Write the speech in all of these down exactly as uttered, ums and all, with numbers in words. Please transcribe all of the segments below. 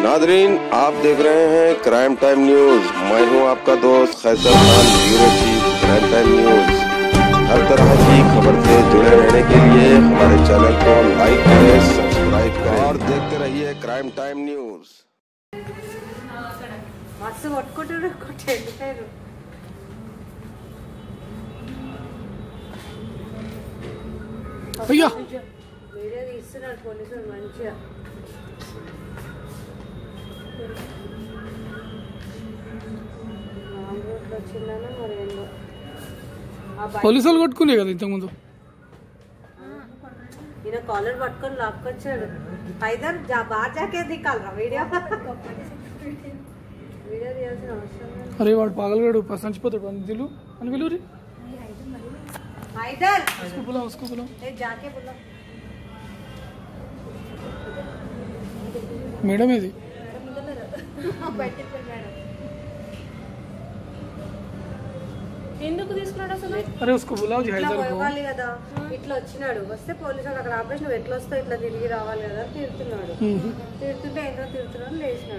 Nadreen, आप देख रहे हैं क्राइम टाइम न्यूज। मैं हूं आपका दोस्त Khaiser Khan, bureau chief crime time news. हर तरह की खबर से जुड़े रहने के लिए हमारे चैनल को लाइक करें, सब्सक्राइब करें और देखते रहिए क्राइम टाइम न्यूज। भैया పోలీసు వాళ్ళు కొట్టుకునే కదా ఇంతకుముందు ఈయన కాలర్ పట్టుకొని లాక్కొచ్చాడు. హైదర్ బాగా జాకే దిక్కాలరా వీడియో వీడియో తీయాల్సిన అవసరం. అరే వాడు పాగలగాడు సంచిపోతాడు అని దిలు అని విలువరి హైదర్ స్కూపులా స్కూపులా జాకే బుల్లా మేడం ఇది ఎందుకు తీసుకున్నాడు అసలు? అరే उसको बुलाओ जी हैदर को పోవాలి కదా. ఇట్లా వచ్చినాడు, వస్తే పోలీసు వాళ్ళు అక్కడ ఆపేసి నువ్వు ఎట్లా వస్తావు, ఇట్లా తిరిగి రావాలి కదా తిడుతున్నాడు. తిడుతుంటే ఏంటో తిడుతున్నాడు, లేచినాడు.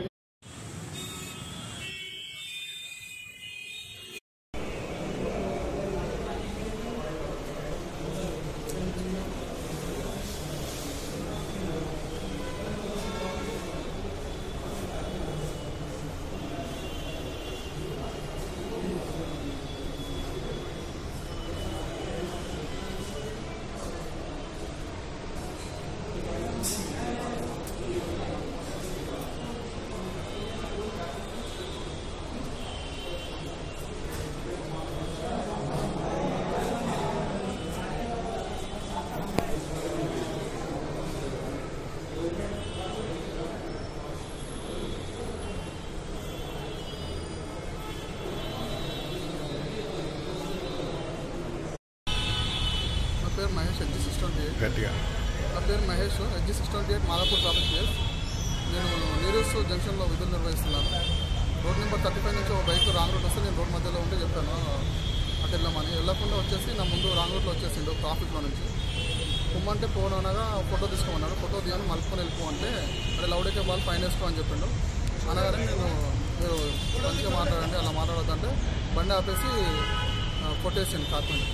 పేరు మహేష్, ఎగ్జి సిక్స్ ట్వంటీ ఎయిట్ గట్టిగా నా పేరు మహేష్, ఎగ్జి six twenty eight Madhapur traffic case. నేను నీరూస్ జంక్షన్లో విధులు నిర్వహిస్తున్నాను. రోడ్ నెంబర్ థర్టీ ఫైవ్ నుంచి ఒక బైక్ రాంగ్ రూట్ వస్తే నేను రోడ్ మధ్యలో ఉంటే చెప్పాను అటు వెళ్ళమని. వెళ్ళకుండా వచ్చేసి నా ముందు రాంగ్ రూట్లో వచ్చేసిండు ట్రాఫిక్లో నుంచి. పొమ్మంటే పోనగా ఫోటో తీసుకోమన్నాడు. ఫోటో తీయని మలుపుకొని వెళ్ళిపో అంటే అదే లౌడేకే బాల్ ఫైన్ వేసుకో అని చెప్పిండు. అనగానే నేను మీరు మంచిగా మాట్లాడండి, అలా మాట్లాడొద్దంటే బండి ఆపేసి కొట్టేసిండు కార్పెంట్.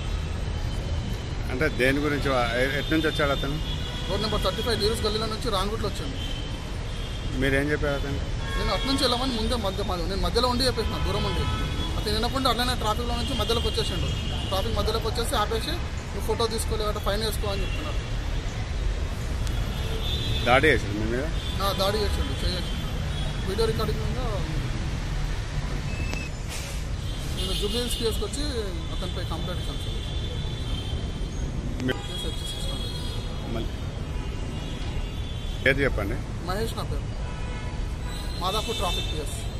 అంటే దేని గురించి ఎటు నుంచి వచ్చాడు అతను? Road number thirty five Neerus గల్లీలో నుంచి రాంగ్ రూట్లో వచ్చింది. మీరేం చెప్పారు అతను? నేను అటు నుంచి వెళ్ళమని ముందే మధ్య నేను మధ్యలో ఉండి చెప్పేసిన, దూరం ఉండి. అతను వినకుండా అట్లనే ట్రాఫిక్లో నుంచి మధ్యలోకి వచ్చేసిండు. ట్రాఫిక్ మధ్యలోకి వచ్చేసి ఆపేసి నువ్వు ఫోటో తీసుకోలేదంటే ఫైన్ వేసుకో అని చెప్తున్నారు. దాడి చేసిండు మీ మీద? దాడి చేసిండు, చేయండి. వీడియో రికార్డింగ్ మీద నేను జూబ్లీహిల్స్ కేసుకు వచ్చి అతనిపై కంప్లైంట్ ఇచ్చాను సార్. పేరు చెప్పండి. మహేష్ నా పేరు, మాదాపూర్ ట్రాఫిక్ కేసు.